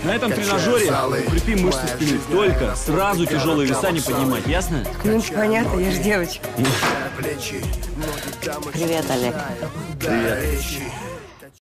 На этом тренажере укрепи мышцы спины. Только сразу тяжелые веса не поднимать, ясно? Ну, понятно, я ж девочка. Привет, Олег. Привет.